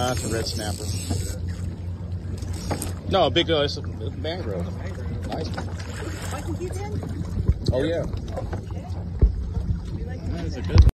Nah, it's a red snapper. No, a big, it's a mangrove. Nice one. I can keep in? Oh, yeah. Okay. That is a good one.